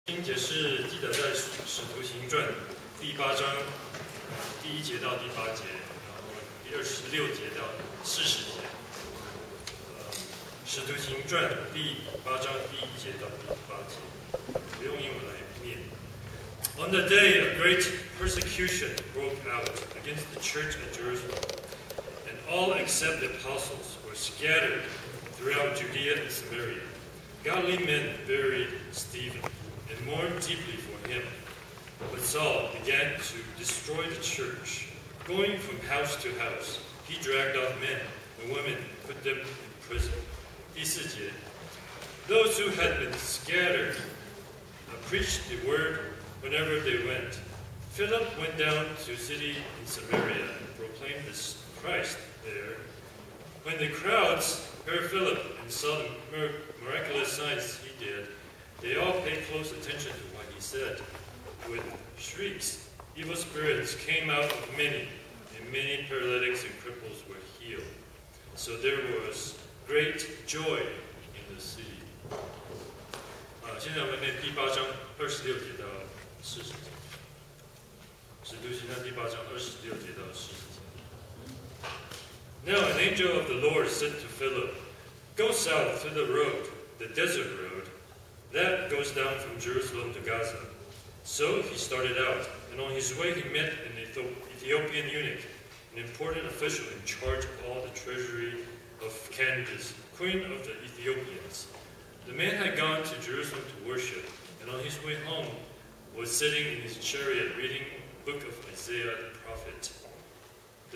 经节是记得在《使徒行传》第8章第1节到第8节，然后第26节到40节。《使徒行传》第8章第1节到第8节，我用英文来念。On the day, a great persecution broke out against the church at Jerusalem, and all except the apostles were scattered throughout Judea and Samaria. Godly men buried Stephen and mourned deeply for him. But Saul began to destroy the church. Going from house to house, he dragged off men and women and put them in prison. 第4节, those who had been scattered preached the word whenever they went. Philip went down to a city in Samaria and proclaimed this Christ there. When the crowds heard Philip and saw the miraculous signs he did, they all paid close attention to what he said. With shrieks, evil spirits came out of many, and many paralytics and cripples were healed. So there was great joy in the city. 现在我们念第8章26节到40节。使徒行传第8章26节到40节。Now an angel of the Lord said to Philip, "Go south to the road, the desert road, that goes down from Jerusalem to Gaza." So he started out, and on his way he met an Ethiopian eunuch, an important official in charge of all the treasury of Candace, queen of the Ethiopians. The man had gone to Jerusalem to worship, and on his way home was sitting in his chariot reading the book of Isaiah the prophet. The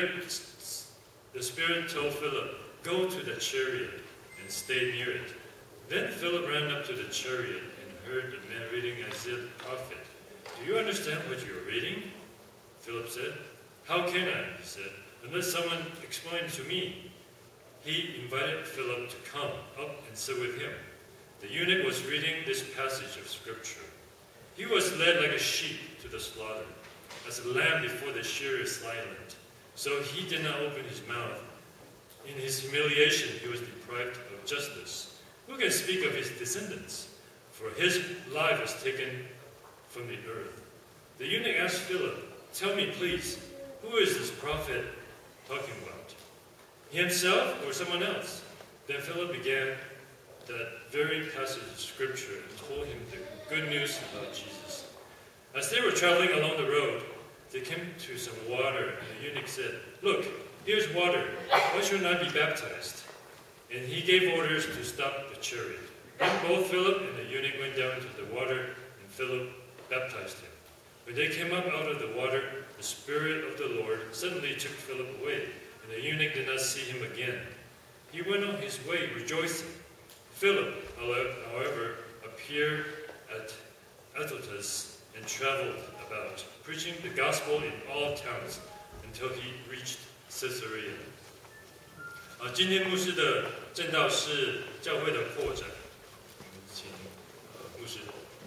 Spirit told Philip, "Go to the chariot and stay near it." Then Philip ran up to the chariot and heard the man reading Isaiah the prophet. "Do you understand what you are reading?" Philip said. "How can I," he said, "unless someone explains to me?" He invited Philip to come up and sit with him. The eunuch was reading this passage of Scripture. He was led like a sheep to the slaughter, as a lamb before the shearer is silent. So he did not open his mouth. In his humiliation, he was deprived of justice. Who can speak of his descendants? For his life was taken from the earth. The eunuch asked Philip, "Tell me, please, who is this prophet talking about? Himself or someone else?" Then Philip began that very passage of Scripture and told him the good news about Jesus. As they were traveling along the road, they came to some water, and the eunuch said, "Look, here's water. Why should I be baptized?" And he gave orders to stop the chariot. Then both Philip and the eunuch went down into the water, and Philip baptized him. When they came up out of the water, the Spirit of the Lord suddenly took Philip away, and the eunuch did not see him again. He went on his way rejoicing. Philip, however, appeared at Azotus and traveled about, preaching the gospel in all towns until he reached Caesarea. 今天牧师的正道是教会的扩展，请牧师。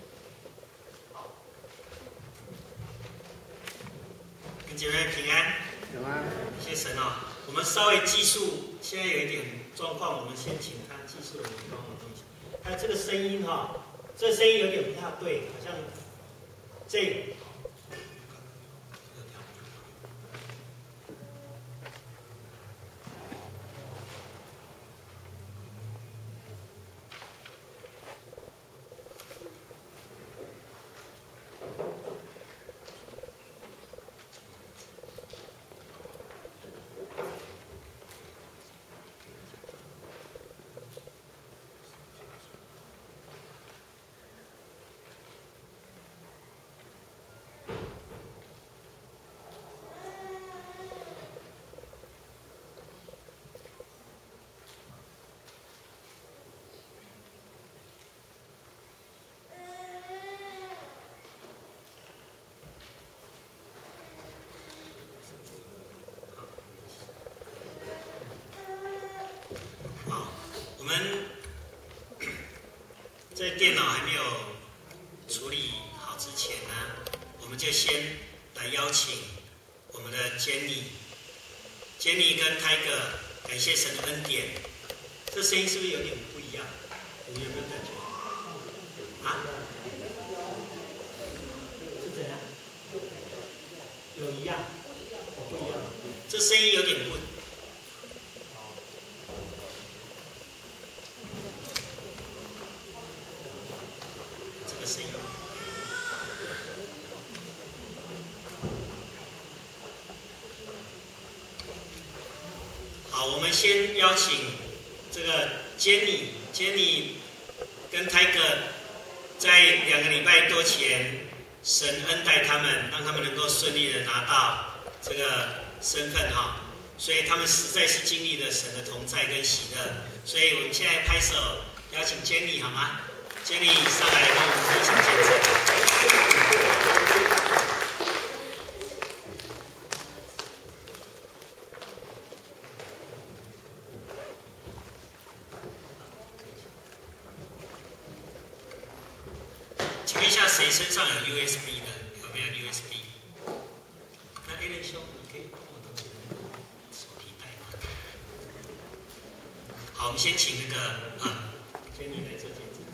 姐妹平安， 平安。 谢神啊！我们稍微技术现在有一点状况，我们先请他技术的人帮我们弄一下。还有这个声音哈，这声音有点不太对，好像这个。我们在电脑还没有处理好之前呢，我们就先来邀请我们的Jenny跟Tiger，感谢神的恩典。这声音是不是有点不一样？你们有没有感觉？啊？ 声音有点不。这个声音。好，我们先邀请这个 Jenny 跟 Tiger 在2个礼拜多前，神恩待他们，让他们能够顺利的拿到这个身份哈，所以他们实在是经历了神的同在跟喜乐，所以我们现在拍手邀请 Jenny 好吗 ？Jenny 上来跟我们分享见证。请问一下，谁身上有 USB 的？有没有 USB？ 那 Alan 兄，你可以帮我拿手提袋吗？好，我们先请那个Jenny 来做见证。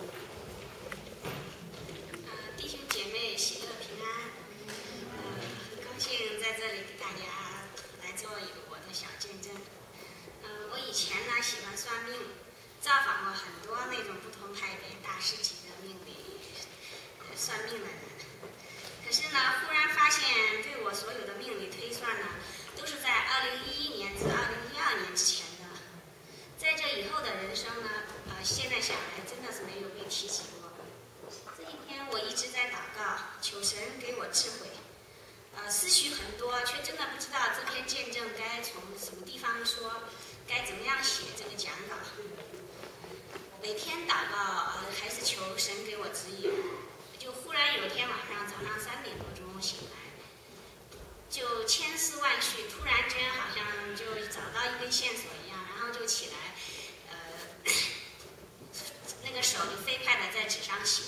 弟兄姐妹，喜乐平安。很高兴在这里给大家来做一个我的小见证。我以前呢喜欢算命，造访过很多那种不同派别大师级的命理。算命的人，可是呢，忽然发现对我所有的命理推算呢，都是在2011年至2012年之前的。在这以后的人生呢，现在想来真的是没有被提起过。这一天我一直在祷告，求神给我智慧。思绪很多，却真的不知道这篇见证该从什么地方说，该怎么样写这个讲稿。每天祷告，还是求神给我指引。就忽然有一天晚上早上3点多钟醒来，就千丝万绪，突然间好像就找到一根线索一样，然后就起来，那个手就飞快的在纸上写。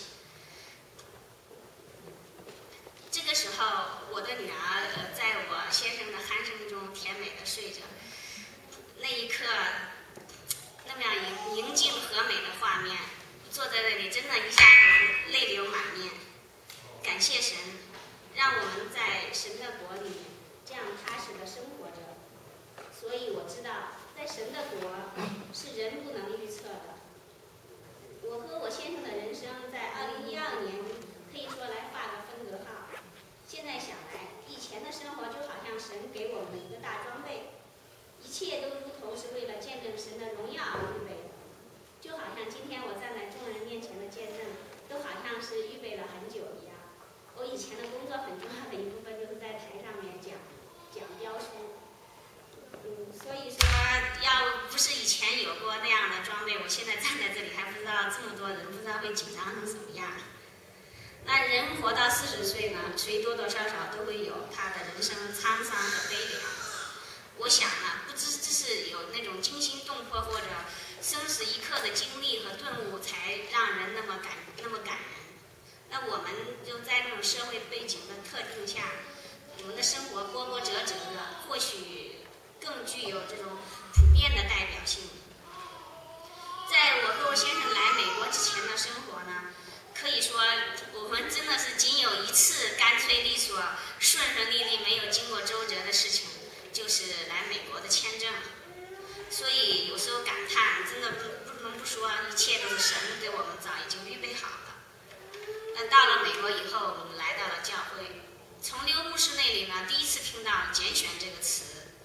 这个时候，我的女儿在我先生的鼾声中甜美的睡着。那一刻，那么样宁静和美的画面。坐在那里，真的一下子泪流满面。感谢神，让我们在神的国里这样踏实的生活着。所以我知道，在神的国是人不能预测的。我和我先生的人生在2012年可以说来画个分隔号。现在想来，以前的生活就好像神给我们的一个大装备，一切都如同是为了见证神的荣耀而预备的。就好像今天我站在众人面前的见证，都好像是预备了很久一样。我以前的工作很重要的一部分就是在台上面讲标书，所以说要不是以前有过那样的装备，我现在站在这里还不知道这么多人，不知道会紧张成什么样。那人活到40岁呢，谁多多少少都会有他的人生沧桑和悲凉。我想呢，不知这是有那种惊心动魄或者生死一刻的经历和顿悟，才让人那么感人。那我们就在这种社会背景的特定下，我们的生活波波折折的，或许更具有这种普遍的代表性。在我和我先生来美国之前的生活呢，可以说我们真的是仅有一次干脆利索、顺顺利利、没有经过周折的事情，就是来美国的签证。所以有时候感叹，真的不能不说，一切都是神给我们早已经预备好了。那到了美国以后，我们来到了教会，从刘牧师那里呢，第一次听到“拣选”这个词。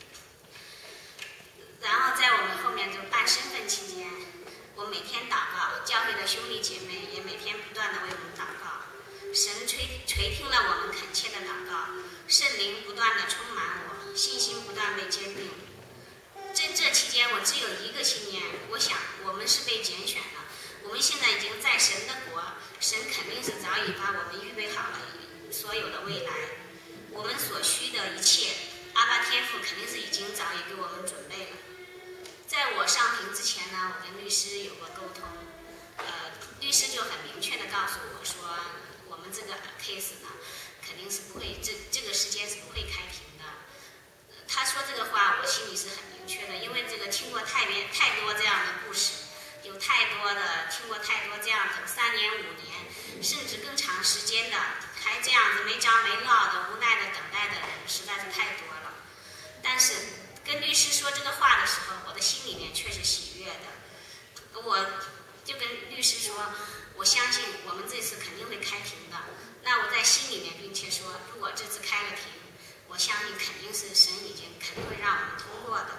然后在我们后面就办身份期间，我每天祷告，教会的兄弟姐妹也每天不断的为我们祷告。神垂听了我们恳切的祷告，圣灵不断的充满我，信心不断被坚定。这期间我只有一个信念，我想我们是被拣选的，我们现在已经在神的国，神肯定是早已把我们预备好了所有的未来，我们所需的一切，阿爸天父肯定是已经早已给我们准备了。在我上庭之前呢，我跟律师有过沟通，律师就很明确的告诉我说，我们这个 case 呢，肯定是不会这个时间是不会开庭的。他说这个话，我心里是很明确的，因为这个听过太多这样的故事，听过太多这样的3年5年，甚至更长时间的，还这样子没着没落的无奈的等待的人，实在是太多了。但是跟律师说这个话的时候，我的心里面却是喜悦的。我就跟律师说，我相信我们这次肯定会开庭的。那我在心里面并且说，如果这次开了庭，我相信肯定是神已经肯定会让我们通过的。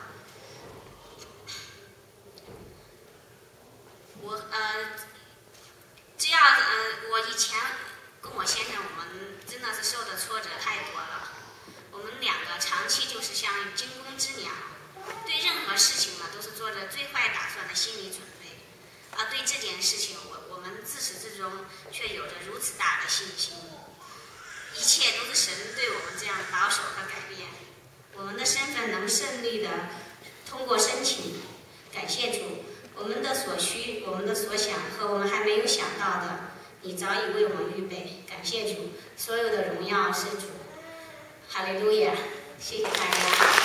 我以前跟我先生，我们真的是受的挫折太多了。我们两个长期就是像惊弓之鸟，对任何事情呢都是做着最坏打算的心理准备。对这件事情，我们自始至终却有着如此大的信心。一切都是神对我们这样保守和改变。我们的身份能顺利的通过申请，感谢主。我们的所需，我们的所想和我们还没有想到的，你早已为我们预备。感谢主，所有的荣耀是主。哈利路亚！谢谢大家。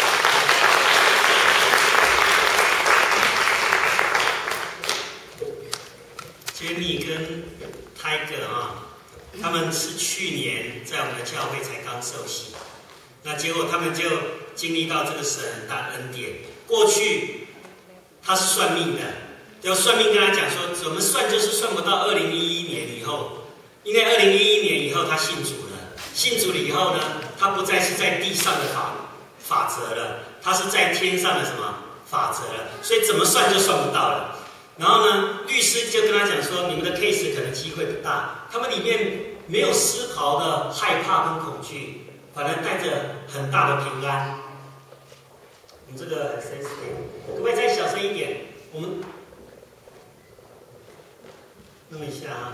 杰米跟泰戈他们是去年在我们的教会才刚受洗，那结果他们就经历到这个神很大恩典。过去他是算命的，就算命跟他讲说，怎么算就是算不到2011年以后，因为2011年以后他信主了，信主了以后呢，他不再是在地上的法则了，他是在天上的什么法则了，所以怎么算就算不到了。然后呢，律师就跟他讲说，你们的 case 可能机会不大，他们里面没有丝毫的害怕跟恐惧，反而带着很大的平安。我们这个很 sensitive， 可不可以再小声一点？我们弄一下啊。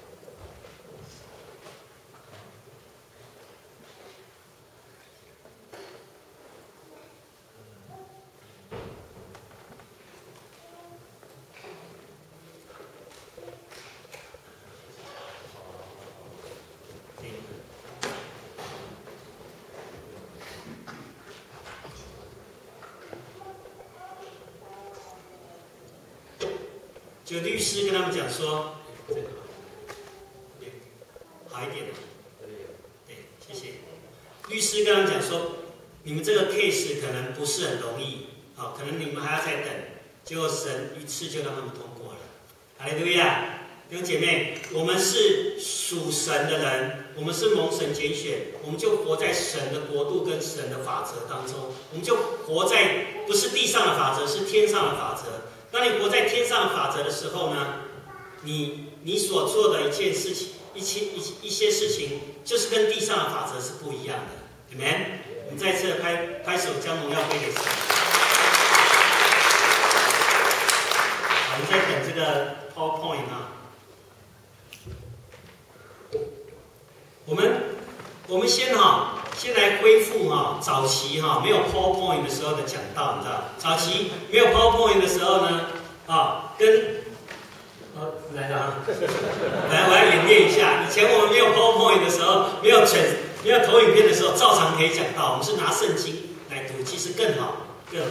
就律师跟他们讲说，这个好一点的，对，谢谢。律师跟他们讲说，你们这个 case 可能不是很容易，可能你们还要再等。结果神一次就让他们通过了。哈利路亚！弟兄姐妹，我们是属神的人，我们是蒙神拣选，我们就活在神的国度跟神的法则当中，我们就活在不是地上的法则，是天上的法则。当你活在天上的法则的时候呢，你所做的一件事情，一些事情，就是跟地上的法则是不一样的。Amen。我们再次拍手，将荣耀归给神。我们在等这个 PowerPoint 我们先来恢复早期没有 PowerPoint 的时候的讲道，你知道？早期没有 PowerPoint 的时候呢，来了来，我要演练一下。以前我们没有 PowerPoint 的时候，没有投影片的时候，照常可以讲道。我们是拿圣经来读，其实更好。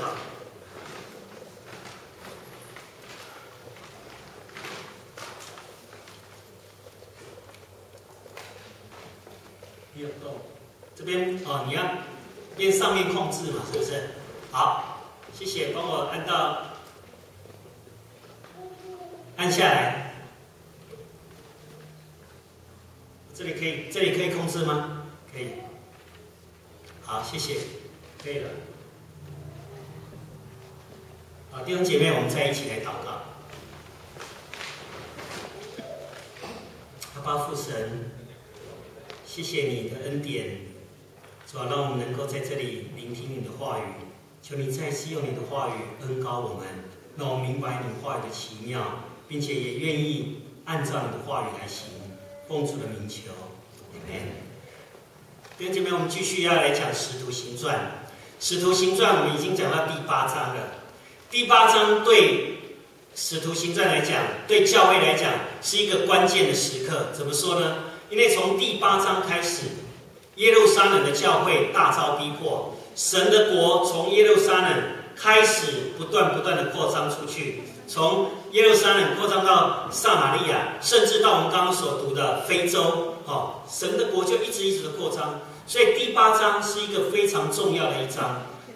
没有动。这边你要边上面控制嘛，是不是？好，谢谢，帮我按下来。这里可以控制吗？可以。好，谢谢，可以了。好，弟兄姐妹，我们再一起来祷告。阿爸父神，谢谢你的恩典。主要让我们能够在这里聆听你的话语，求你再次用你的话语恩膏我们，让我们明白你话语的奇妙，并且也愿意按照你的话语来行。奉主的名求 ，Amen。弟兄姐妹，我们继续要来讲《使徒行传》。《使徒行传》我们已经讲到第8章了。第8章对《使徒行传》来讲，对教会来讲是一个关键的时刻。怎么说呢？因为从第8章开始，耶路撒冷的教会大遭逼迫，神的国从耶路撒冷开始不断的扩张出去，从耶路撒冷扩张到撒玛利亚，甚至到我们刚刚所读的非洲，神的国就一直的扩张。所以第8章是一个非常重要的一章。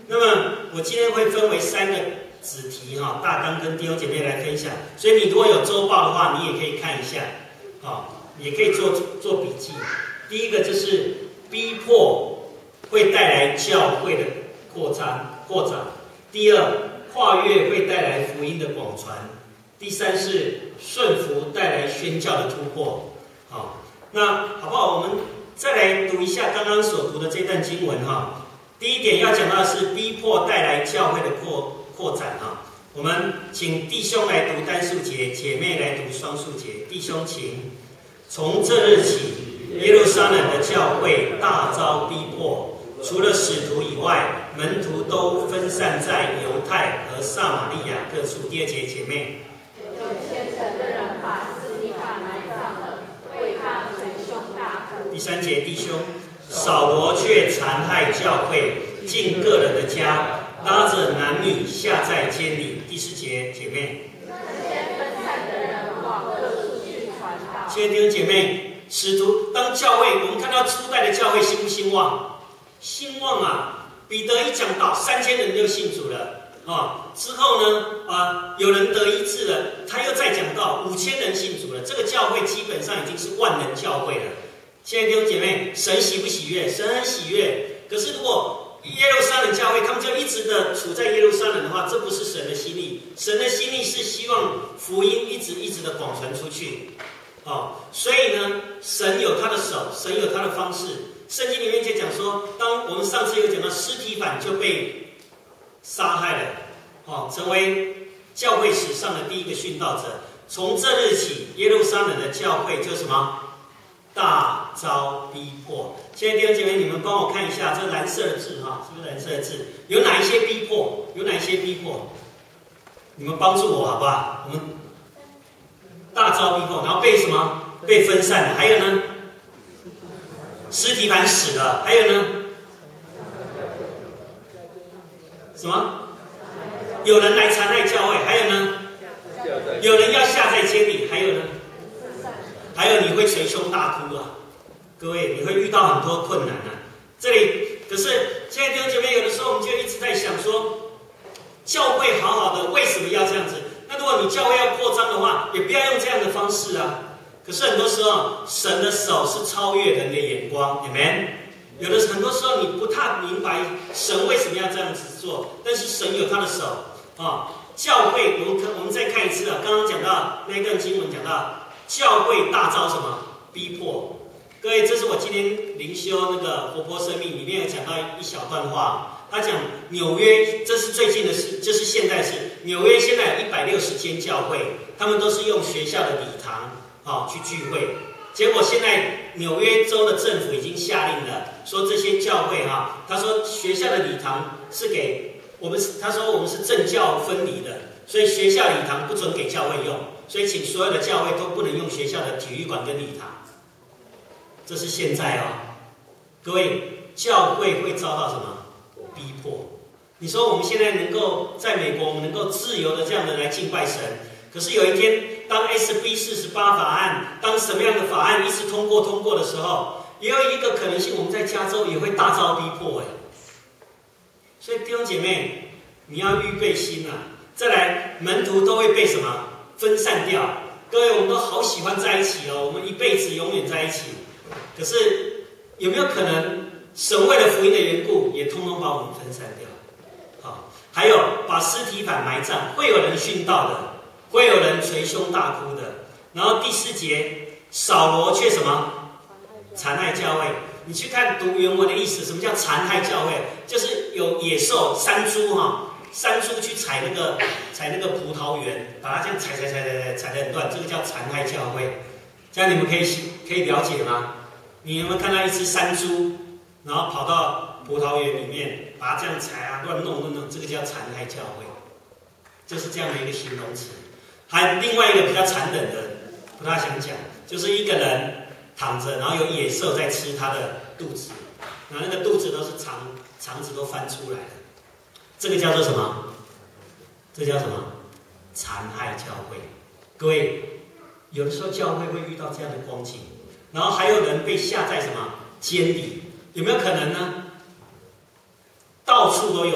那么我今天会分为3个子题哈，大纲跟弟兄姐妹来分享。所以你如果有周报的话，你也可以看一下，也可以做笔记。第一个就是逼迫会带来教会的扩展。第2，跨越会带来福音的广传。第3是顺服带来宣教的突破。好，那好不好？我们再来读一下刚刚所读的这段经文哈。第一点要讲到的是逼迫带来教会的扩展哈。我们请弟兄来读单数节，姐妹来读双数节。弟兄请。从这日起，耶路撒冷的教会大遭逼迫，除了使徒以外，门徒都分散在犹太和撒玛利亚各处。第2节，姐妹。 有虔诚的人把司提反埋葬了，为他捶胸大哭。 第3节，弟兄。扫罗却残害教会，进个人的家，拉着男女下在监里。第4节，姐妹。 那些分散的人往各处去传道。 亲爱的弟兄姐妹，使徒当教会，我们看到初代的教会兴不兴旺？兴旺啊！彼得一讲道，3000人就信主了之后呢，有人得医治了，他又再讲道，5000人信主了。这个教会基本上已经是万人教会了。亲爱的弟兄姐妹，神喜不喜悦？神很喜悦。可是如果耶路撒冷教会他们就一直的处在耶路撒冷的话，这不是神的心意。神的心意是希望福音一直的广传出去。所以呢，神有他的手，神有他的方式。圣经里面就讲说，当我们上次有讲到司提反就被杀害了，成为教会史上的第一个殉道者。从这日起，耶路撒冷的教会就什么？大遭逼迫。现在弟兄姐妹，你们帮我看一下这蓝色的字哈，是不是蓝色的字？有哪一些逼迫？有哪一些逼迫？你们帮助我好不好？我们大遭逼迫，然后被什么？被分散了。还有呢？司提反死了。还有呢？什么？有人来残害教会。还有呢？有人要下在监里。还有呢？还有你会捶胸大哭啊，各位，你会遇到很多困难啊。这里可是现在弟兄姐妹，有的时候我们就一直在想说，教会好好的，为什么要这样子？那如果你教会要扩张的话，也不要用这样的方式啊。可是很多时候，神的手是超越人的眼光 ，Amen。很多时候你不太明白神为什么要这样子做，但是神有他的手教会，我们再看一次啊，刚刚讲到那段经文讲到。教会大遭什么逼迫？各位，这是我今天灵修那个活泼生命里面有讲到一小段话。他讲纽约，这是最近的事，这是现代事。纽约现在有160间教会，他们都是用学校的礼堂去聚会。结果现在纽约州的政府已经下令了，说这些教会他说学校的礼堂是给我们，他说我们是政教分离的，所以学校礼堂不准给教会用。所以，请所有的教会都不能用学校的体育馆跟礼堂，这是现在各位，教会会遭到什么逼迫？你说我们现在能够在美国，我们能够自由的这样的来敬拜神，可是有一天，当 SB 48法案，当什么样的法案一直通过的时候，也有一个可能性，我们在加州也会大遭逼迫所以弟兄姐妹，你要预备心啊！再来，门徒都会被什么？分散掉。各位，我们都好喜欢在一起我们一辈子永远在一起。可是有没有可能神为了福音的缘故，也通通把我们分散掉？还有把司提反埋葬，会有人殉道的，会有人捶胸大哭的。然后第4节，扫罗却什么？残害教会。你去看读原文的意思，什么叫残害教会？就是有野兽、山猪山猪去采那个葡萄园，把它这样踩得很乱，这个叫残害教会。这样你们可以了解吗？你有没有看到一只山猪，然后跑到葡萄园里面，把它这样踩乱弄，这个叫残害教会，就是这样的一个形容词。还另外一个比较残忍的，不大想讲，就是一个人躺着，然后有野兽在吃他的肚子，然后那个肚子都是肠子都翻出来了。这个叫做什么？这叫什么？残害教会。各位，有的时候教会会遇到这样的光景，然后还有人被下在什么监里？有没有可能呢？到处都有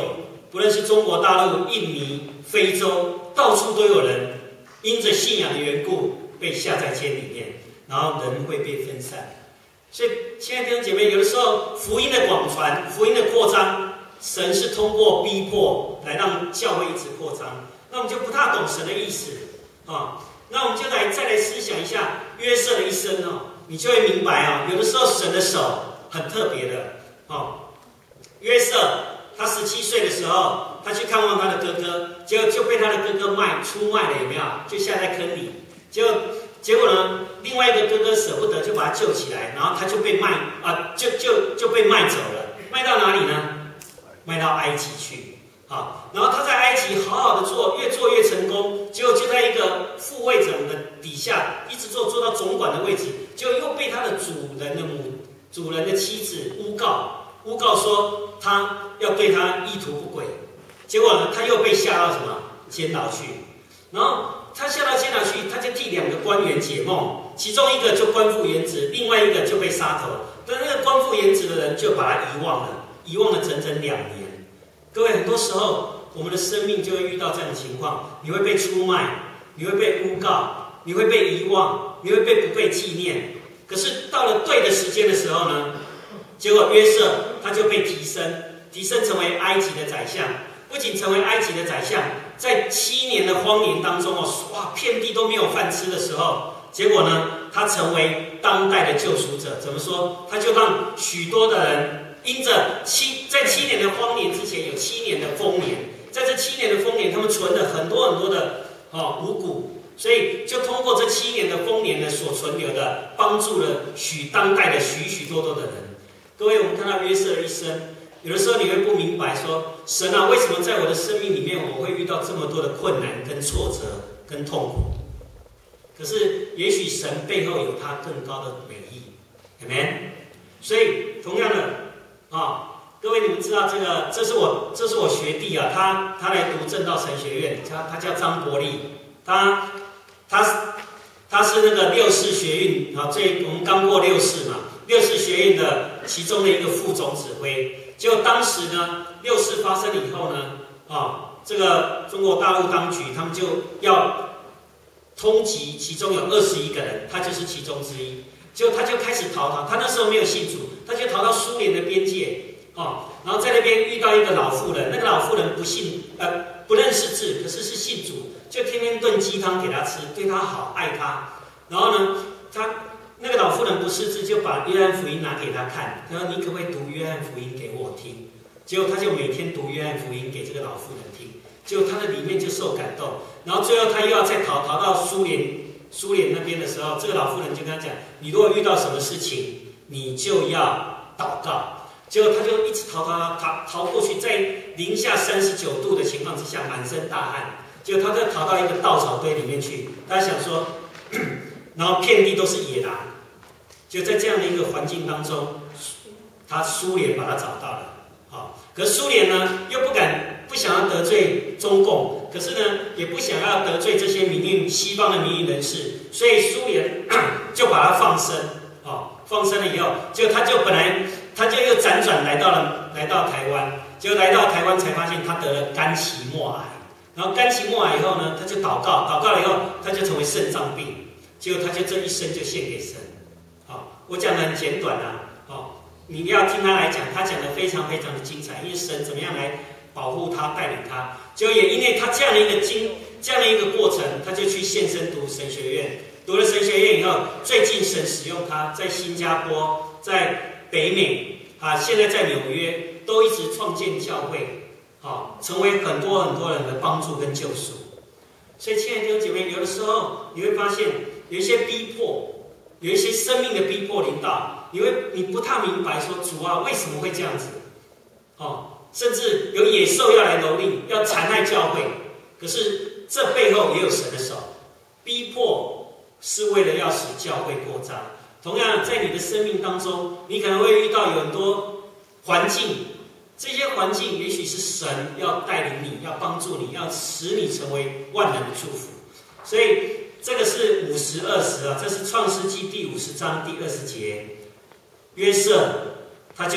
不论是中国大陆、印尼、非洲，到处都有人因着信仰的缘故被下在监里面，然后人会被分散。所以，亲爱的弟兄姐妹，有的时候福音的广传、福音的扩张，神是通过逼迫来让教会一直扩张。那我们就不大懂神的意思啊。那我们就再来思想一下约瑟的一生哦，你就会明白啊，有的时候神的手很特别的哦。约瑟他17岁的时候，他去看望他的哥哥，结果就被他的哥哥出卖了，有没有？就下在坑里。结果呢，另外一个哥哥舍不得，就把他救起来，然后他就被就被卖走了。卖到哪里呢？卖到埃及去。好，然后他在埃及好好的做，越做越成功，结果就在一个副会长的底下一直做到总管的位置，结果又被他的主人的妻子诬告说他要对他意图不轨，结果呢他又被下到什么监牢去，然后他下到监牢去，他就替2个官员解梦，其中一个就官复原职，另外一个就被杀头，但那个官复原职的人就把他遗忘了整整2年。各位，很多时候我们的生命就会遇到这样的情况，你会被出卖，你会被诬告，你会被遗忘，你会不被纪念。可是到了对的时间的时候呢，结果约瑟他就被提升成为埃及的宰相。不仅成为埃及的宰相，在7年的荒年当中哇，遍地都没有饭吃的时候，结果呢，他成为当代的救赎者。怎么说？他就让许多的人因着在7年的荒年之前有7年的丰年，在这7年的丰年，他们存了很多很多的五谷，所以就通过这7年的丰年呢所存留的，帮助了当代的许多的人。各位，我们看到约瑟的一生，有的时候你会不明白说，神啊，为什么在我的生命里面我会遇到这么多的困难、跟挫折、跟痛苦？可是也许神背后有他更高的美意 ，Amen。所以同样的各位你们知道这是我学弟啊，他来读正道神学院，他叫张伯利，他是那个6世学运我们刚过6世嘛，6世学运的其中的一个副总指挥。结果当时呢，6世发生以后呢，这个中国大陆当局他们就要通缉，其中有21个人，他就是其中之一。结果他就开始逃，他那时候没有信主，他就逃到苏联的边界，然后在那边遇到一个老妇人，那个老妇人不认识字，可是信主，就天天炖鸡汤给他吃，对他好，爱他。然后呢，那个老妇人不识字，就把约翰福音拿给他看，他说：“你可不可以读约翰福音给我听？”结果他就每天读约翰福音给这个老妇人听，结果他的里面就受感动。然后最后他又要再逃到苏联那边的时候，这个老妇人就跟他讲：“你如果遇到什么事情，你就要祷告。”结果他就一直逃过去，在零下39度的情况之下，满身大汗。结果他就逃到一个稻草堆里面去，他想说，然后遍地都是野狼。就在这样的一个环境当中，苏联把他找到了。可是苏联呢又不想要得罪中共，可是呢也不想要得罪这些西方的民运人士，所以苏联就把他放生。放生了以后，结果他就又辗转来到台湾，结果来到台湾才发现他得了肝期末癌，然后肝期末癌以后呢，他就祷告了以后，他就成为肾脏病，结果他就这一生就献给神。我讲的很简短你要听他来讲，他讲的非常非常的精彩，因为神怎么样来保护他、带领他，结果也因为他这样的一个过程，他就去献身读神学院。读了神学院以后，最近神使用他在新加坡、在北美现在在纽约都一直创建教会，成为很多很多人的帮助跟救赎。所以亲爱的弟兄姐妹，有的时候你会发现有一些逼迫，有一些生命的逼迫临到，你不太明白说主啊为什么会这样子，甚至有野兽要来蹂躏，要残害教会，可是这背后也有神的手，逼迫是为了要使教会扩张。同样，在你的生命当中，你可能会遇到有很多环境，这些环境也许是神要带领你，要帮助你，要使你成为万人的祝福。所以这个是50-20这是创世纪第50章第20节。约瑟他就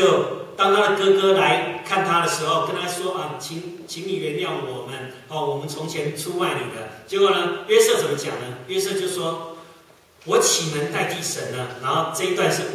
当他的哥哥来看他的时候，跟他说啊，请你原谅我们，我们从前出卖你的。结果呢，约瑟怎么讲呢？约瑟就说：“我岂能代替神呢？”然后这一段是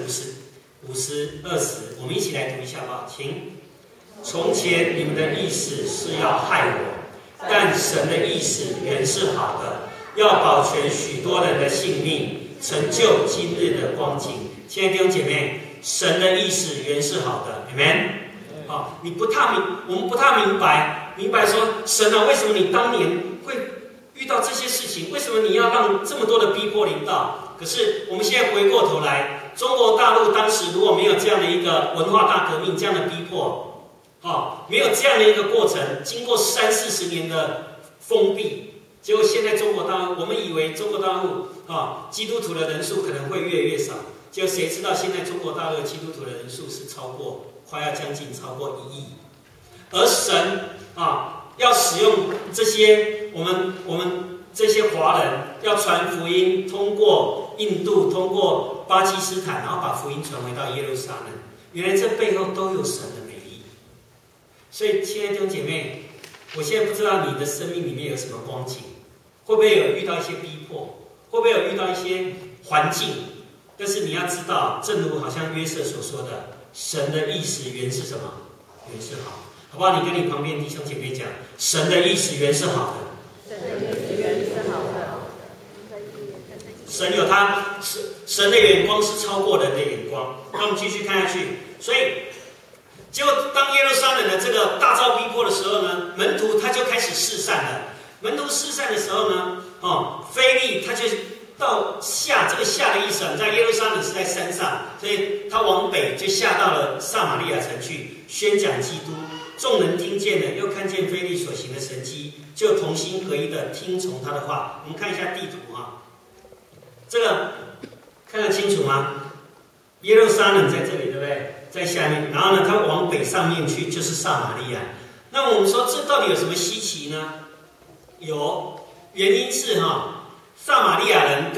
50、20，我们一起来读一下好不好？请。从前你们的意思是要害我，但神的意思原是好的，要保全许多人的性命，成就今日的光景。亲爱的弟兄姐妹，神的意思原是好的 ，Amen。好，我们不太明白说，神啊，为什么你当年会遇到这些事情？为什么你要让这么多的逼迫临到？可是我们现在回过头来，中国大陆当时如果没有这样的一个文化大革命，这样的逼迫。没有这样的一个过程，经过30-40年的封闭，结果现在中国大陆，我们以为中国大陆基督徒的人数可能会越来越少，结果谁知道现在中国大陆基督徒的人数是快要将近超过1亿，而神要使用这些我们这些华人要传福音，通过印度，通过巴基斯坦，然后把福音传回到耶路撒冷，原来这背后都有神的。所以，亲爱的弟兄姐妹，我现在不知道你的生命里面有什么光景，会不会有遇到一些逼迫，会不会有遇到一些环境？但是你要知道，正如好像约瑟所说的，神的意思原是什么？原是好，好不好？你跟你旁边弟兄姐妹讲，神的意思原是好的。 神的意思原是好的。 神有神的眼光是超过人的眼光。那我们继续看下去，所以。结果，当耶路撒冷的这个大遭逼迫的时候呢，门徒他就开始四散了。门徒四散的时候呢，腓利他就到下，这个下的意思，你在耶路撒冷是在山上，所以他往北就下到了撒玛利亚城去宣讲基督。众人听见了，又看见腓利所行的神迹，就同心合一的听从他的话。我们看一下地图这个看得清楚吗？耶路撒冷在这里，对不对？在下面，然后呢，它往北上面去就是撒玛利亚。那么我们说，这到底有什么稀奇呢？有，原因是撒玛利亚人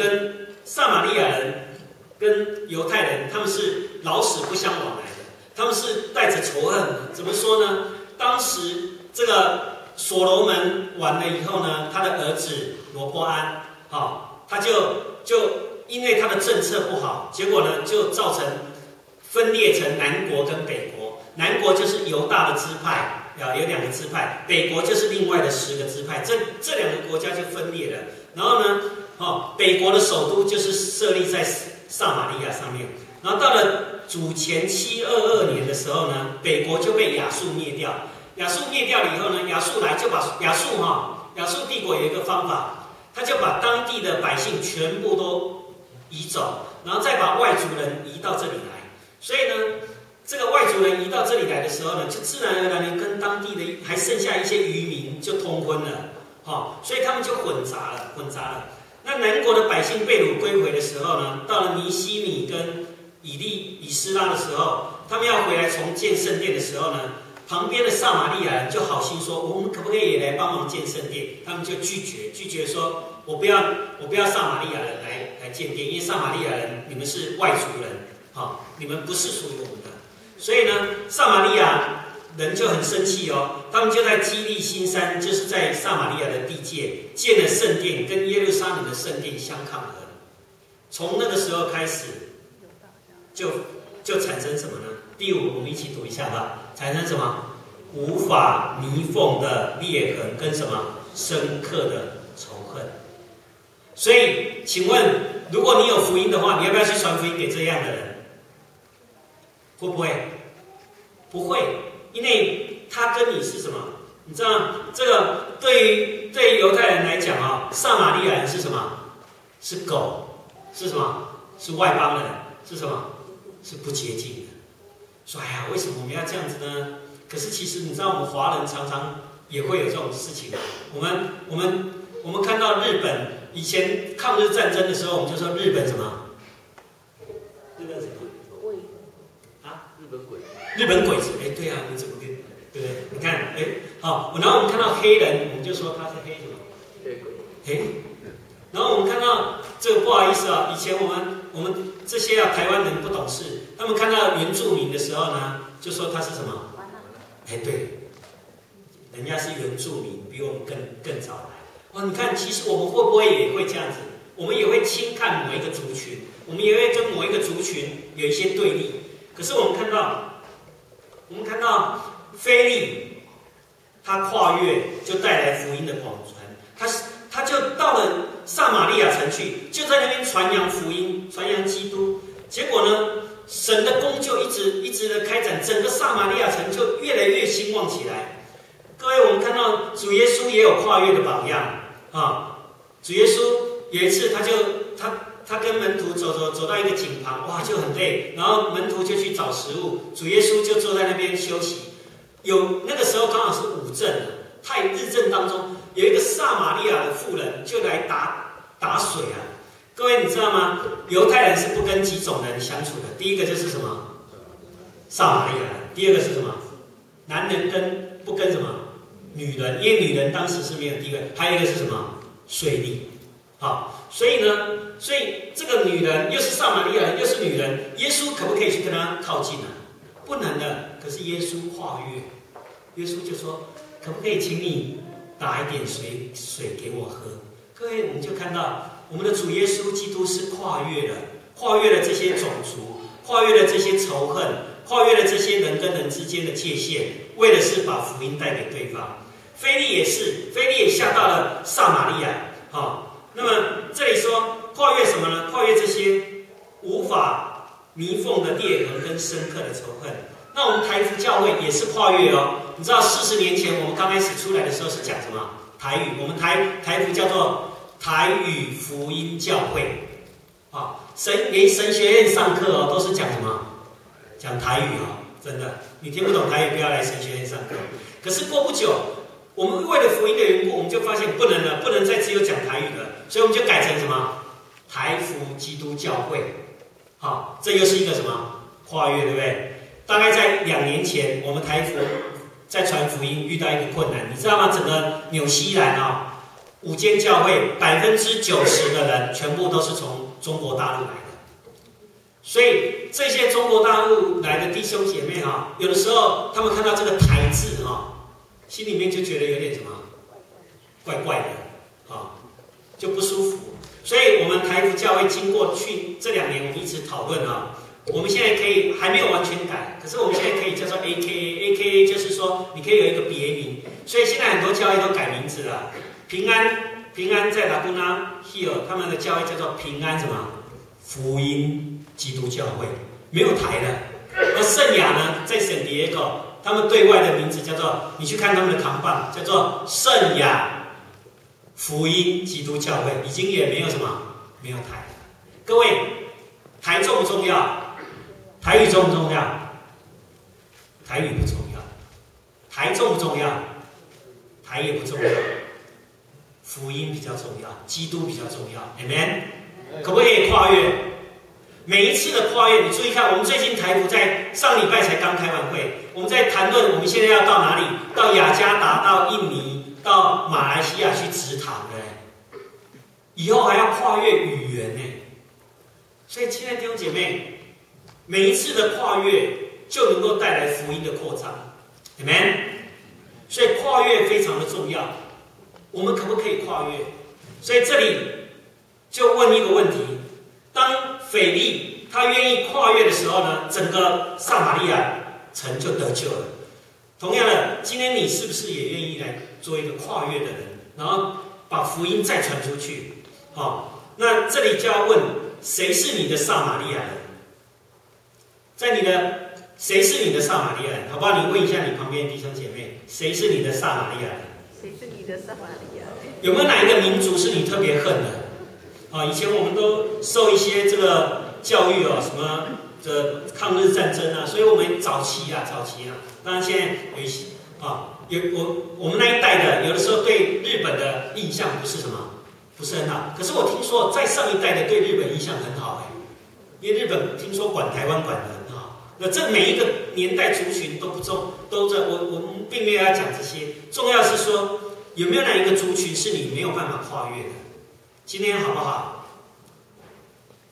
跟犹太人，他们是老死不相往来的，他们是带着仇恨的。怎么说呢？当时这个所罗门完了以后呢，他的儿子罗波安，他就因为他的政策不好，结果呢就造成分裂成南国跟北国。南国就是犹大的支派，有2个支派；北国就是另外的10个支派。这2个国家就分裂了。然后呢，北国的首都就是设立在撒玛利亚上面。然后到了主前722年的时候呢，北国就被亚述灭掉。亚述灭掉了以后呢，亚述帝国有一个方法，他就把当地的百姓全部都移走，然后再把外族人移到这里来。所以呢，这个外族人移到这里来的时候呢，就自然而然的跟当地的还剩下一些渔民就通婚了，所以他们就混杂了。那南国的百姓被掳归回的时候呢，到了尼希米跟以斯拉的时候，他们要回来重建圣殿的时候呢，旁边的撒玛利亚人就好心说，我们可不可以也来帮忙建圣殿？他们就拒绝说，我不要撒玛利亚人来建殿，因为撒玛利亚人你们是外族人，你们不是属于我们的。所以呢，撒玛利亚人就很生气他们就在基利心山，就是在撒玛利亚的地界建了圣殿，跟耶路撒冷的圣殿相抗衡。从那个时候开始，就产生什么呢？第5，我们一起读一下吧。产生什么？无法弥缝的裂痕跟什么？深刻的仇恨。所以，请问，如果你有福音的话，你要不要去传福音给这样的人？会不会？不会，因为他跟你是什么？你知道这个对于犹太人来讲撒玛利亚人是什么？是狗，是什么？是外邦人，是什么？是不洁净的。说哎呀，为什么我们要这样子呢？可是其实你知道，我们华人常常也会有这种事情。我们看到日本以前抗日战争的时候，我们就说日本什么？日本什么？日本鬼子。对啊，你怎么跟？对不对？你看，然后我们看到黑人，我们就说他是黑什么？黑鬼。然后我们看到这个不好意思以前我们我们这些台湾人不懂事，他们看到原住民的时候呢，就说他是什么？哎，对，人家是原住民，比我们更早来。哦，你看，其实我们会不会也会这样子？我们也会轻看某一个族群，我们也会跟某一个族群有一些对立。可是我们看到腓利，他跨越就带来福音的广传，他就到了撒玛利亚城去，就在那边传扬福音，传扬基督。结果呢，神的工就一直的开展，整个撒玛利亚城就越来越兴旺起来。各位，我们看到主耶稣也有跨越的榜样啊。主耶稣有一次，他跟门徒走到一个井旁，哇，就很累，然后门徒就去找食物，主耶稣就坐在那边休息。那个时候刚好是午正，太日正当中，有一个撒玛利亚的妇人就来打水啊。各位你知道吗？犹太人是不跟几种人相处的，第一个就是什么？撒玛利亚人。第二个是什么？男人不跟什么？女人，因为女人当时是没有地位。还有一个是什么？税吏。好，所以这个女人又是撒玛利亚人，又是女人，耶稣可不可以去跟她靠近呢？不能的。可是耶稣跨越，耶稣就说：“可不可以请你打一点水给我喝？”各位，我们就看到我们的主耶稣基督是跨越了这些种族，跨越了这些仇恨，跨越了这些人跟人之间的界限，为的是把福音带给对方。腓利也是，腓利也下到了撒玛利亚。好，那么这里说跨越什么呢？跨越这些无法弥缝的裂痕跟深刻的仇恨。那我们台福教会也是跨越哦。你知道40年前我们刚开始出来的时候是讲什么？台语。我们台福叫做台语福音教会。啊，连神学院上课哦都是讲什么？讲台语哦，真的。你听不懂台语不要来神学院上课。可是过不久，我们为了福音的缘故，我们就发现不能了，不能再只有讲台语了，所以我们就改成什么？台福基督教会。好，这又是一个什么跨越，对不对？大概在2年前，我们台福在传福音遇到一个困难，你知道吗？整个纽西兰5间教会90%的人全部都是从中国大陆来的，所以这些中国大陆来的弟兄姐妹有的时候他们看到这个台字心里面就觉得有点什么怪怪的就不舒服。所以我们台福教会经过这2年，我们一直讨论我们现在可以还没有完全改，可是我们现在可以叫做 AKA 就是说你可以有一个别名，所以现在很多教会都改名字了。平安在拉布纳 Hill 他们的教会叫做平安什么福音基督教会，没有台的。而圣雅呢，在圣地亚哥，他们对外的名字叫做，你去看他们的扛棒，叫做圣雅福音基督教会，已经也没有什么没有台。各位，台重不重要？台语重不重要？台语不重要。台重不重要？台也不重要。福音比较重要，基督比较重要 ，Amen。可不可以跨越？每一次的跨越，你注意看，我们最近台福在上礼拜才刚开完会，我们在谈论我们现在要到哪里？到雅加达，到印尼，到马来西亚去植堂的，以后还要跨越语言呢。所以，亲爱的弟兄姐妹，每一次的跨越就能够带来福音的扩张 ，Amen。所以跨越非常的重要。我们可不可以跨越？所以这里就问一个问题：当腓利他愿意跨越的时候呢，整个撒玛利亚城就得救了。同样的，今天你是不是也愿意来做一个跨越的人，然后把福音再传出去？那这里就要问：谁是你的撒玛利亚人？谁是你的撒玛利亚人？好不好？你问一下你旁边的弟兄姐妹，谁是你的撒玛利亚人？ 谁是你的撒玛利亚人？ 有没有哪一个民族是你特别恨的？以前我们都受一些这个教育什么的抗日战争啊，所以我们早期啊，当然现在有一些我们那一代的，有的时候对日本的印象不是很好。可是我听说在上一代的对日本印象很好因为日本听说管台湾管得很好。那这每一个年代族群都我们并没有要讲这些，重要是说有没有哪一个族群是你没有办法跨越的？今天好不好？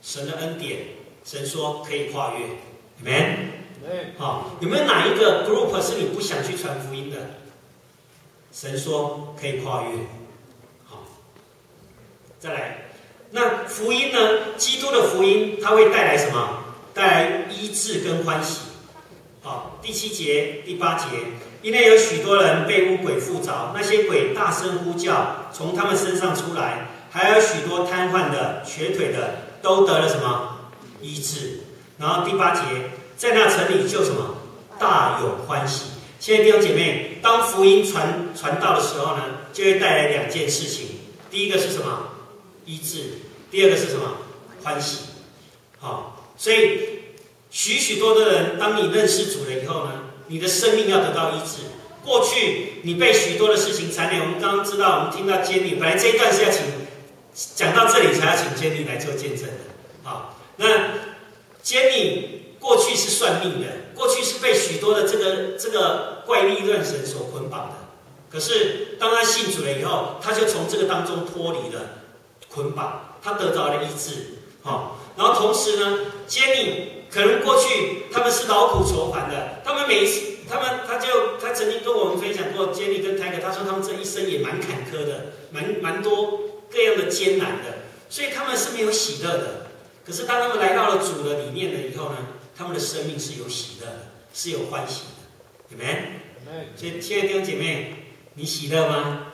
神的恩典，神说可以跨越 ，Amen。好，有没有哪一个 group 是你不想去传福音的？神说可以跨越。好，再来，那福音呢？基督的福音，它会带来什么？带来医治跟欢喜。好，第7节、第8节，因为有许多人被污鬼附着，那些鬼大声呼叫，从他们身上出来，还有许多瘫痪的、瘸腿的，都得了什么医治。然后第8节，在那城里就什么大有欢喜。亲爱的弟兄姐妹，当福音传道的时候呢，就会带来2件事情。第一个是什么？医治。第二个是什么？欢喜。好，所以许多的人，当你认识主了以后呢，你的生命要得到医治。过去你被许多的事情缠累，我们刚刚知道，我们听到监理，本来这一段是要讲到这里才要请监理来做见证的。好，那监理过去是算命的，过去是被许多的这个怪力乱神所捆绑的。可是当他信主了以后，他就从这个当中脱离了捆绑，他得到了医治。好，然后同时呢，监理可能过去他们是劳苦愁烦的，他们每一次，他曾经跟我们分享过，监理跟泰哥，他说他们这一生也蛮坎坷的，蛮多各样的艰难的，所以他们是没有喜乐的。可是当他们来到了主的里面了以后呢，他们的生命是有喜乐的，是有欢喜的， Amen。所以亲爱的弟兄姐妹，你喜乐吗？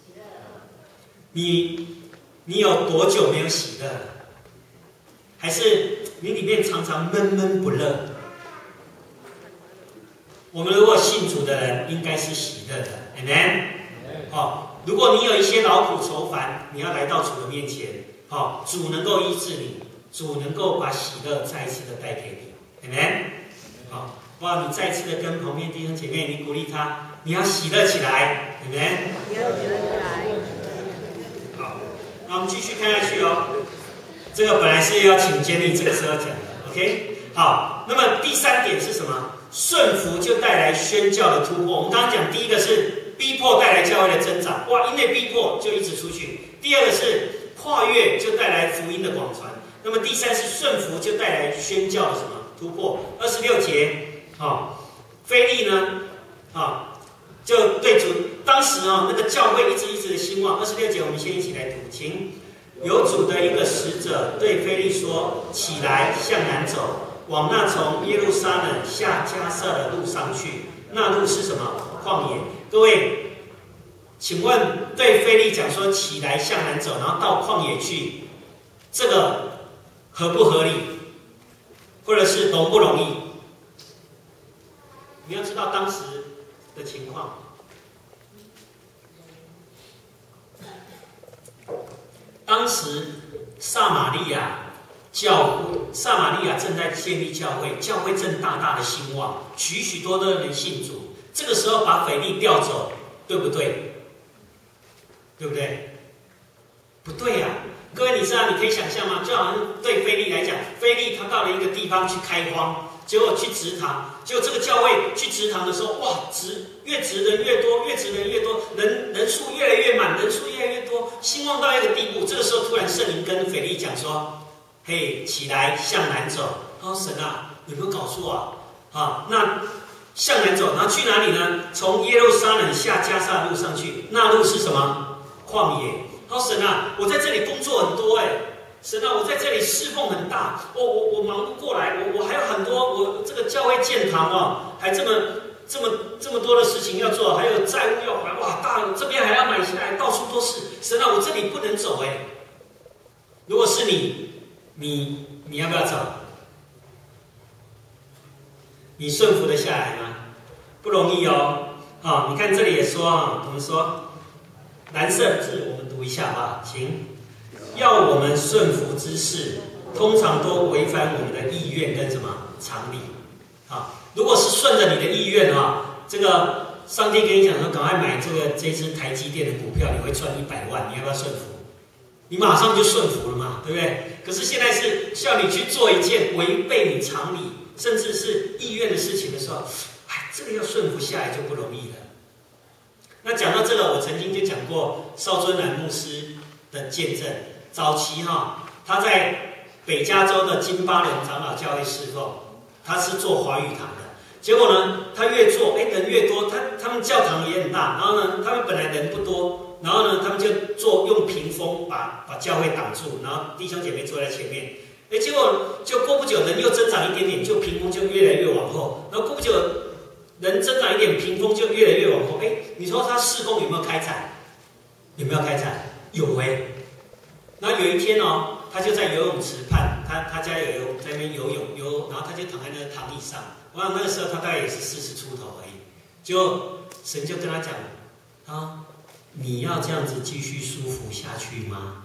你有多久没有喜乐了？还是你里面常常闷闷不乐？我们如果信主的人，应该是喜乐的 ，Amen。好，如果你有一些劳苦愁烦，你要来到主的面前，好，主能够医治你，主能够把喜乐再一次的带给你 ，Amen。好，哇，你再一次的跟旁边弟兄姐妹，你鼓励他，你要喜乐起来 ，Amen。 你要喜乐起来。 好，那我们继续看下去哦。这个本来是要请监理这个时候讲的 ，OK？ 好，那么第3点是什么？顺服就带来宣教的突破。我们刚刚讲第一个是逼迫带来教会的增长，哇，因为逼迫就一直出去。第二个是跨越就带来福音的广传。那么第3是顺服就带来宣教的什么突破？26节，腓利呢，就对主当时那个教会一直的兴旺。26节我们先一起来读，请。有主的一个使者对腓利说：“起来，向南走，往那从耶路撒冷下迦萨的路上去。那路是什么？旷野。”各位，请问对腓利讲说起来向南走，然后到旷野去，这个合不合理？或者是容不容易？你要知道当时的情况。当时撒玛利亚正在建立教会，教会正大的兴旺，许多的人信主。这个时候把腓利调走，对不对？对不对？不对呀！各位，你知道，你可以想象吗？就好像对腓利来讲，腓利他到了一个地方去开荒，结果去植堂，结果这个教会去植堂的时候，哇，越植人越多，人数越来越满，人数越来越多，兴旺到一个地步。这个时候突然圣灵跟腓利讲说：“嘿，起来，向南走。”他说：“神啊，有没有搞错啊？那向南走，然后去哪里呢？从耶路撒冷下迦萨路上去，那路是什么？旷野。他说：神啊，我在这里工作很多神啊，我在这里侍奉很大，我忙不过来，我还有很多，我这个教会建堂还这么多的事情要做，还有债务要还，哇，这边还要买下来，到处都是。神啊，我这里不能走如果是你要不要走？你顺服得下来吗？不容易你看这里也说我们说蓝色字，我们读一下吧，请。要我们顺服之事，通常都违反我们的意愿跟什么常理如果是顺着你的意愿这个上帝跟你讲说，赶快买这支台积电的股票，你会赚100万，你要不要顺服？你马上就顺服了嘛，对不对？可是现在是需要你去做一件违背你常理，甚至是意愿的事情的时候，这个要顺服下来就不容易了。那讲到这个，我曾经就讲过邵尊兰牧师的见证。早期他在北加州的金巴伦长老教会侍奉，他是做华语堂的。结果呢，他越做，人越多，他们教堂也很大，然后呢，他们本来人不多，然后呢，他们就用屏风把教会挡住，然后弟兄姐妹坐在前面。结果就过不久，人又增长一点点，就屏风就越来越往后，然后过不久，人增长一点，屏风就越来越往后。你说他事工有没有开展？有没有开展？有然后有一天哦，他就在游泳池畔，他家有在那边游泳，然后他就躺在那个躺椅上。哇，那个时候他大概也是40出头而已。就神就跟他讲你要这样子继续舒服下去吗？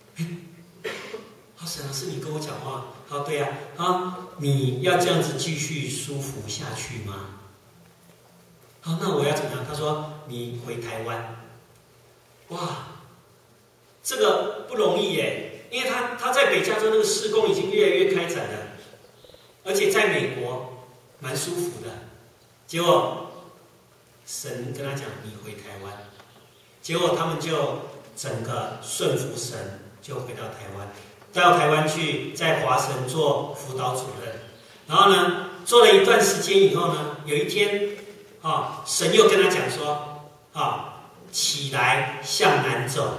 神啊，是你跟我讲话。对呀，你要这样子继续舒服下去吗？那我要怎么样？他说你回台湾。哇，这个不容易耶，因为他在北加州那个事工已经越来越开展了，而且在美国蛮舒服的。结果神跟他讲你回台湾，结果他们就整个顺服神，就回到台湾，到台湾去在华神做辅导主任。然后呢，做了一段时间以后呢，有一天神又跟他讲说起来向南走。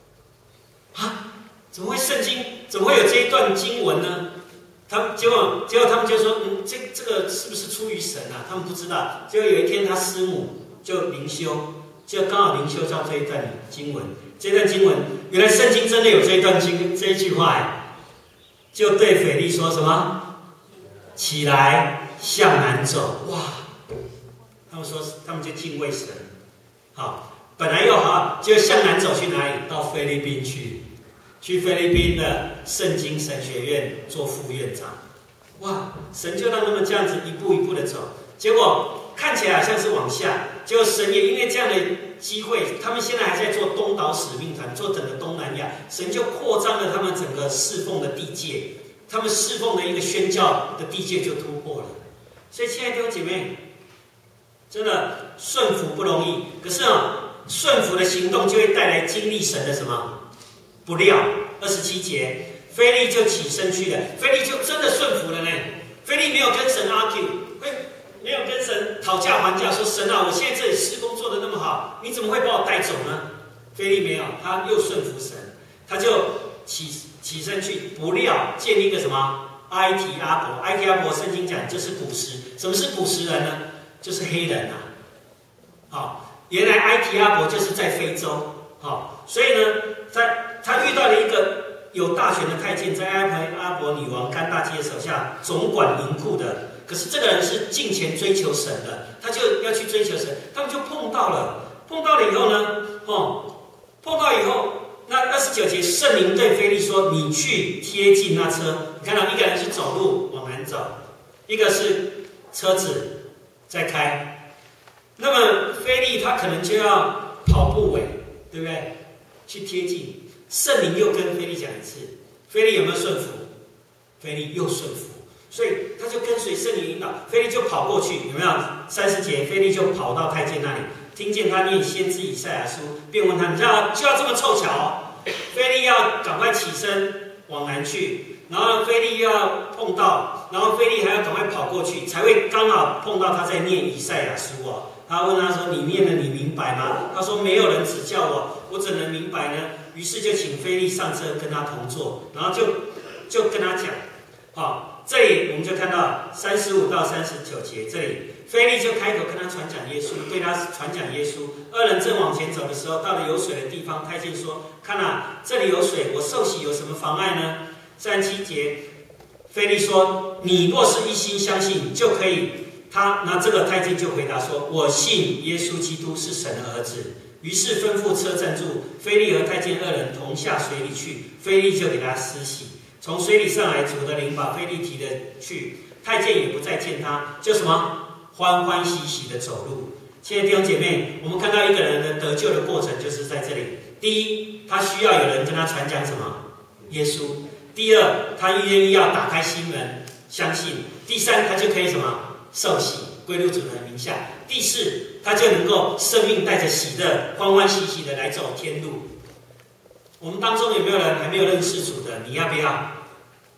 怎么会圣经怎么会有这一段经文呢？结果他们就说这个是不是出于神啊？他们不知道。结果有一天他师母就灵修，就刚好灵修到这一段经文。这段经文原来圣经真的有这一句话就对腓力说什么？起来向南走。哇！他们就敬畏神。本来要就向南走去哪里？到菲律宾去菲律宾的圣经神学院做副院长。哇！神就让他们这样子一步一步的走，结果看起来好像是往下，结果神也因为这样的机会，他们现在还在做东岛使命团，做整个东南亚，神就扩张了他们整个侍奉的地界，他们侍奉的一个宣教的地界就突破了。所以亲爱的弟兄姐妹，真的顺服不容易，可是顺服的行动就会带来经历神的什么？不料27节，腓力就起身去了。腓力就真的顺服了呢。腓力没有跟神 argue， 没有跟神讨价还价，说神啊，我现在这里施工做得那么好，你怎么会把我带走呢？腓力没有，他又顺服神，他就起身去。不料见一个什么埃提阿伯，埃提阿伯圣经讲就是古时。什么是古时人呢？就是黑人原来埃提阿伯就是在非洲，所以呢，他遇到了一个有大权的太监，在阿伯女王甘大基的手下总管银库的。可是这个人是敬虔追求神的，他就要去追求神，他们就碰到了以后呢，碰到以后，那29节，圣灵对腓力说：“你去贴近那车。”你看到一个人是走路往南走，一个是车子在开。那么腓力他可能就要跑步尾，对不对？去贴近。圣灵又跟腓力讲一次，腓力有没有顺服？腓力又顺服，所以他就跟随圣灵引导，腓力就跑过去，有没有？30节，腓力就跑到太监那里，听见他念先知以赛亚书，便问他：“你就要这么凑巧腓力要赶快起身往南去，然后腓力又要碰到，然后腓力还要赶快跑过去，才会刚好碰到他在念以赛亚书他问他说：“你念了，你明白吗？”他说：“没有人指教我怎能明白呢？”于是就请腓力上车跟他同坐，然后就跟他讲，这里我们就看到35到39节，这里腓力就开口跟他传讲耶稣，对他传讲耶稣。二人正往前走的时候，到了有水的地方，太监说：“看啊，这里有水，我受洗有什么妨碍呢？”37节，腓力说：“你若是一心相信，就可以。”那这个太监就回答说：“我信耶稣基督是神的儿子。”于是吩咐车站住，腓力和太监2人同下水里去，腓力就给他施洗。从水里上来，主的灵把腓力提了去，太监也不再见他，就什么欢欢喜喜的走路。亲爱的弟兄姐妹，我们看到一个人的得救的过程就是在这里。第一，他需要有人跟他传讲什么？耶稣。第二，他愿意要打开心门相信。第三，他就可以什么？受洗归入主的名下。第四，他就能够生命带着喜乐，欢欢喜喜的来走天路。我们当中有没有人还没有认识主的？你要不要？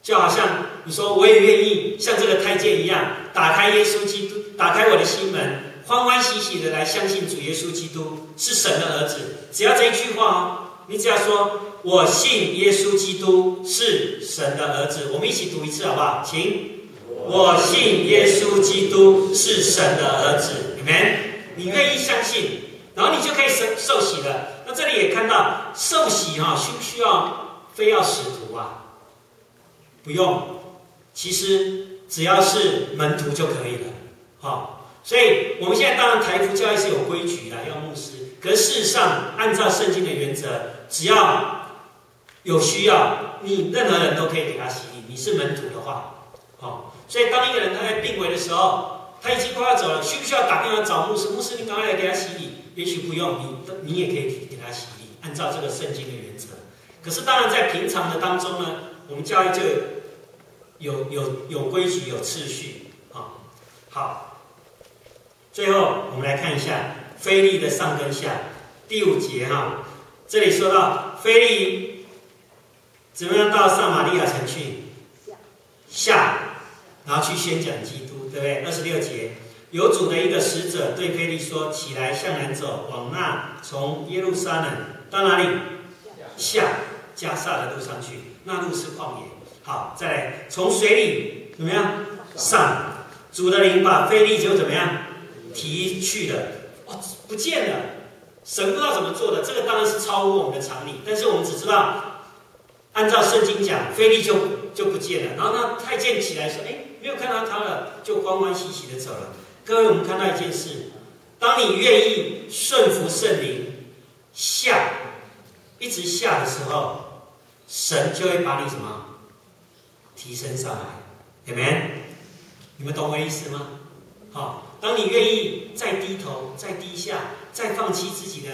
就好像你说我也愿意像这个太监一样，打开耶稣基督，打开我的心门，欢欢喜喜的来相信主耶稣基督是神的儿子。只要这一句话哦，你只要说我信耶稣基督是神的儿子，我们一起读一次好不好？请。我信耶稣基督是神的儿子 ，Amen。你愿意相信，然后你就可以受洗了。那这里也看到受洗哈，需不需要非要使徒啊？不用，其实只要是门徒就可以了。好，所以我们现在当然台福教会是有规矩的，要牧师。可是事实上，按照圣经的原则，只要有需要，你任何人都可以给他洗礼。你是门徒的话，好。所以，当一个人他在病危的时候，他已经快要走了，需不需要打电话找牧师？牧师，你赶快来给他洗礼。也许不用，你也可以给他洗礼，按照这个圣经的原则。可是，当然在平常的当中呢，我们教会就有规矩、有次序啊。好，最后我们来看一下腓利的上跟下第5节哈，这里说到腓利怎么样到撒玛利亚城去？下。然后去宣讲基督，对不对？26节，有主的一个使者对腓利说：“起来，向南走，往那从耶路撒冷到哪里？下加萨的路上去。那路是旷野。好，再来，从水里怎么样上？主的灵把腓利就怎么样提去了？哦，不见了。神不知道怎么做的，这个当然是超乎我们的常理。但是我们只知道，按照圣经讲，腓利就不见了。然后那太监起来说：“哎。”没有看到他了，就欢欢喜喜的走了。各位，我们看到一件事：当你愿意顺服圣灵下，一直下的时候，神就会把你什么提升上来。Amen？ 你们懂我意思吗？好，当你愿意再低头、再低下、再放弃自己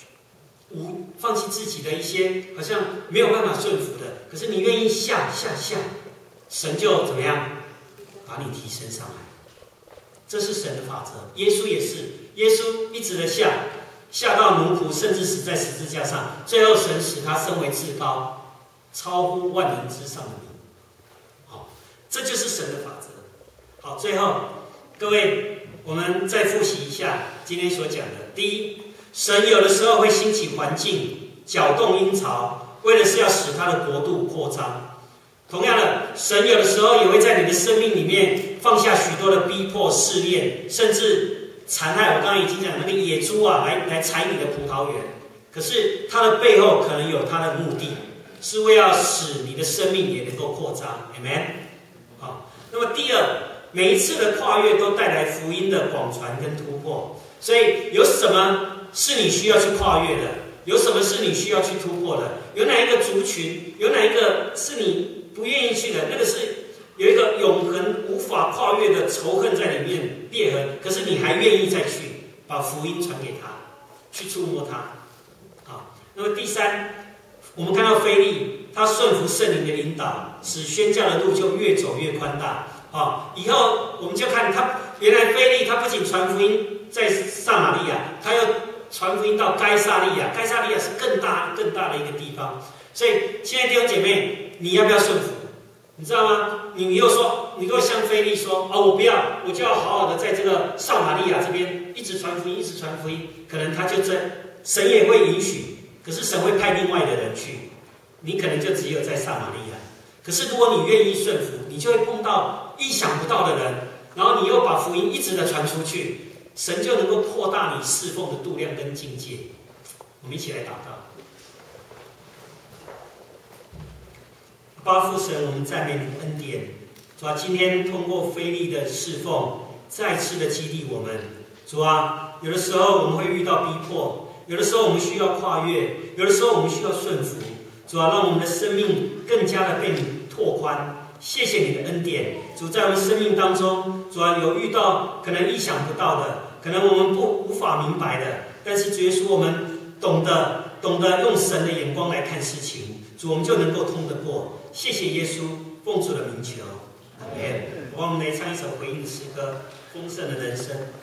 的一些好像没有办法顺服的，可是你愿意下，神就怎么样？把你提升上来，这是神的法则。耶稣也是，耶稣一直的下到奴仆，甚至死在十字架上，最后神使他升为至高，超乎万人之上的名。好，这就是神的法则。好，最后各位，我们再复习一下今天所讲的。第一，神有的时候会兴起环境，搅动阴潮，为的是要使他的国度扩张。同样的，神有的时候也会在你的生命里面放下许多的逼迫、试炼，甚至残害。我刚刚已经讲那个野猪啊，来采你的葡萄园。可是它的背后可能有它的目的，是为要使你的生命也能够扩张。Amen。好，那么第二，每一次的跨越都带来福音的广传跟突破。所以有什么是你需要去跨越的？有什么是你需要去突破的？有哪一个族群？有哪一个是你不愿意去的？那个是有一个永恒无法跨越的仇恨在里面裂痕，可是你还愿意再去把福音传给他，去触摸他。好，那么第三，我们看到腓利他顺服圣灵的引导，使宣教的路就越走越宽大。好，以后我们就看他原来腓利他不仅传福音在撒玛利亚，他又传福音到该撒利亚，该撒利亚是更大的一个地方。所以，亲爱的弟兄姐妹，你要不要顺服？你知道吗？你又像腓利说啊，我不要，我就要好好的在这个撒玛利亚这边一直传福音，可能他就神也会允许，可是神会派另外的人去，你可能就只有在撒玛利亚。可是如果你愿意顺服，你就会碰到意想不到的人，然后你又把福音一直的传出去，神就能够扩大你侍奉的度量跟境界。我们一起来祷告。父神，我们赞美你的恩典。主啊，今天通过腓利的侍奉，再次的激励我们。主啊，有的时候我们会遇到逼迫，有的时候我们需要跨越，有的时候我们需要顺服。主啊，让我们的生命更加的被你拓宽。谢谢你的恩典，主，在我们生命当中，主啊，有遇到可能意想不到的，可能我们无法明白的，但是主耶稣，我们懂得用神的眼光来看事情，主，我们就能够通得过。谢谢耶稣，奉主的名求，阿们。我们来唱一首回应的诗歌《丰盛的人生》。